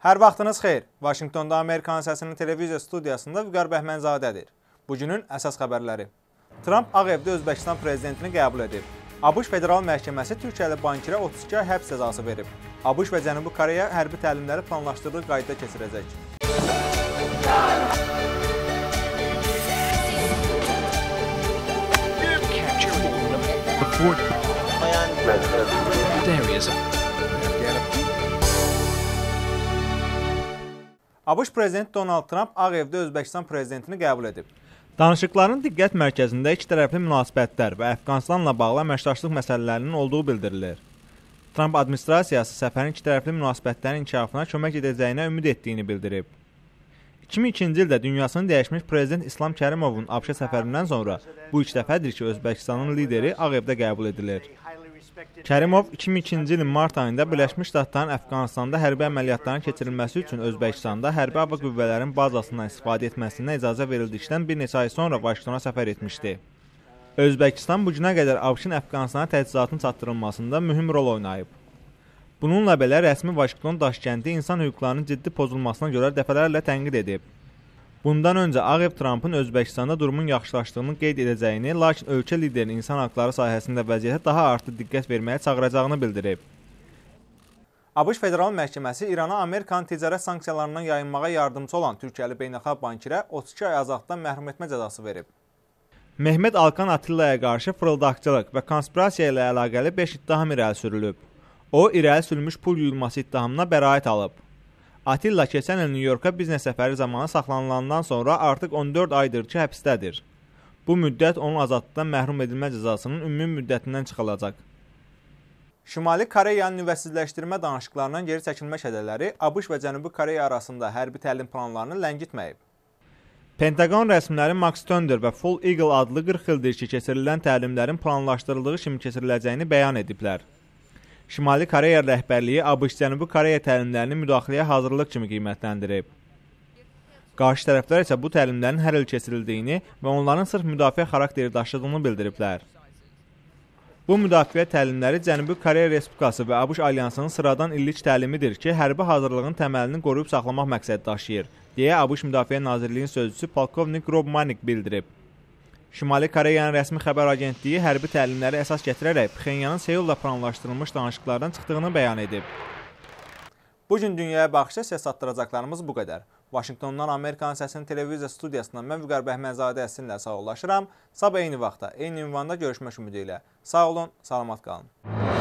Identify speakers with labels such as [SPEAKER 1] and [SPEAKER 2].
[SPEAKER 1] Hər vaxtınız xeyir. Vaşinqtonda Amerikan səsinin televiziya studiyasında Vüqar Bəhmənzadədir. Bugünün əsas xəbərləri. Tramp Ağ Evdə Özbəkistan prezidentini qəbul edib. ABŞ Federal Məhkəməsi Türkiyəli bankirə 32 ay həbs cəzası verib. ABŞ və Cənubi Koreya hərbi təlimləri planlaşdırdığı qaydada keçirəcək. ABŞ prezidenti Donald Trump Ağ Evdə Özbəkistan prezidentini qəbul edib. Danışıqların diqqət mərkəzində iki tərəfli münasibətlər və Əfqanistanla bağlı əməkdaşlıq məsələlərinin olduğu bildirilir. Trump administrasiyası səfərin iki tərəfli münasibətlərin inkişafına kömək edəcəyinə ümid etdiyini bildirib. 2002-ci ildə dünyasını dəyişmiş prezident İslam Kərimovun ABŞ səfərindən sonra bu ilk dəfədir ki, Özbəkistanın lideri Ağ Evdə qəbul edilir. Kərimov 2002-ci ilin mart ayında Birləşmiş Ştatların Əfqanistanda hərbi əməliyyatların keçirilməsi üçün Özbəkistanda hərbi hava qüvvələrinin bazasından istifadə etməsinə icazə verildikdən bir neçə ay sonra Vaşinqtona səfər etmişdi. Özbəkistan bu günə qədər ABŞ-ın Əfqanistana təchizatının çatdırılmasında mühüm rol oynayıb. Bununla belə rəsmi Vaşinqton Daşkəndi insan hüquqlarının ciddi pozulmasına görə dəfələrlə tənqid edib. Bundan öncə Ağ Ev Trumpın Özbəkistanda durumun yaxşılaşdığını qeyd edəcəyini, lakin ölkə liderinin insan haqları sahəsində vəziyyətə daha artıq diqqət verməyə çağıracağını bildirib. ABŞ Federal Məhkəməsi İrana Amerikanın ticarət sanksiyalarından yayınmağa yardımcı olan Türkiyəli beynəlxalq bankirə 32 ay azadlıqdan məhrum etmə cəzası verib. Mehmet Alkan Atillaya qarşı fırıldaqçılıq və konspirasiya ilə əlaqəli 5 ittiham irəli sürülüb. O, irəli sürülmüş pul yuyulması ittihamına bəraət alıb. Atilla keçən il New Yorka biznes səfəri zamanı saxlanılandan sonra artıq 14 aydır ki, həbsdədir. Bu müddət onun azadlıqdan məhrum edilmə cəzasının ümumi müddətindən çıxılacaq. Şimali Koreyanın nüvəsizləşdirmə danışıqlarından geri çəkilmə şədələri ABŞ və Cənubi Koreya arasında hərbi təlim planlarını ləngitməyib. Pentagon rəsmiləri Max Thunder və Full Eagle adlı 40 ildir ki, keçirilən təlimlərin planlaşdırıldığı kimi keçiriləcəyini bəyan ediblər. Şimali Koreya rəhbərliyi ABŞ-Cənubi Koreya təlimlərini müdaxiləyə hazırlıq kimi qiymətləndirib. Qarşı tərəflər isə bu təlimlərin hər il keçirildiyini və onların sırf müdafiə xarakteri daşıdığını bildiriblər. Bu müdafiə təlimləri Cənubi Koreya Respublikası və ABŞ alyansının sıradan illik təlimidir ki, hərbi hazırlığın təməlini qoruyub saxlamaq məqsədi daşıyır, deyə ABŞ Müdafiə Nazirliyinin sözçüsü polkovnik Rob Manning bildirib. Şimali Koreyanın rəsmi xəbər agentliyi hərbi təlimləri əsas gətirərək Pxenyanın Seulla planlaşdırılmış danışıqlardan çıxdığını bəyan edib. Bu gün dünyaya baxışda sizə çatdıracaqlarımız bu qədər. Vaşinqtondan Amerikan səsinin televiziya studiyasından mən Vüqar Bəhmənzadə sizinlə sağollaşıram. Sabah eyni vaxtda, eyni ünvanda görüşmək ümidi ilə. Sağ olun, salamat qalın.